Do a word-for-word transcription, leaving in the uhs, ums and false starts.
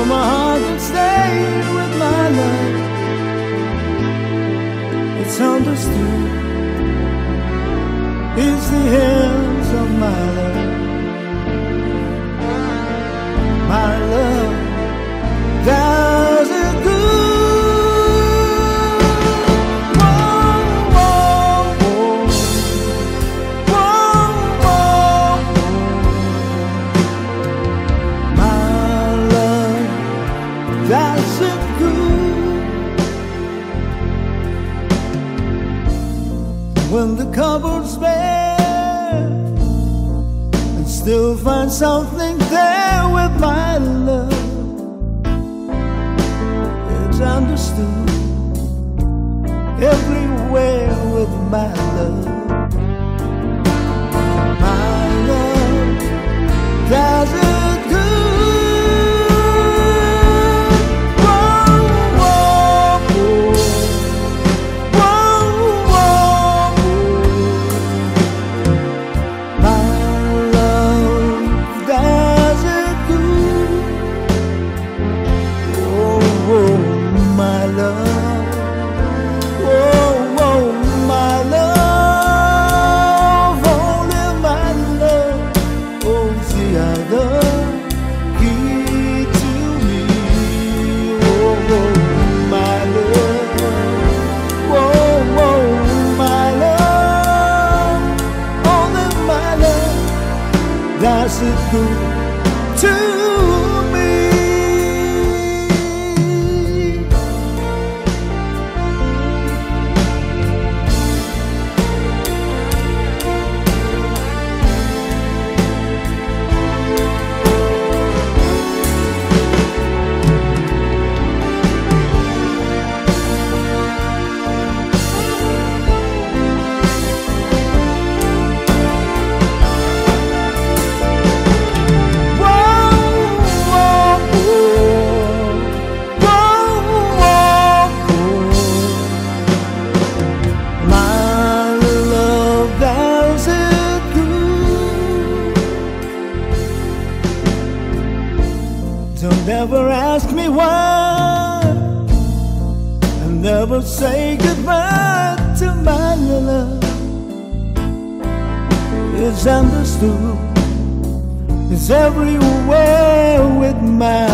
So my heart can stay with my love. It's understood. It's the hands of my love. My love does it good. Whoa, whoa, whoa. Whoa, whoa, whoa. My love does it good. When the cupboard's bare and still find something there with my love. It's understood everywhere with my love. My love does it good. Whoa, whoa, whoa. Whoa, whoa, whoa. My love does it good. Oh, oh, my love. Oh, oh, my love. Only my love. Oh, the other key to me. Oh, oh, my love. Oh, oh, my love. Only my love. That's it good to me. Don't ever ask me why, and never say goodbye to my love. It's understood. It's everywhere with my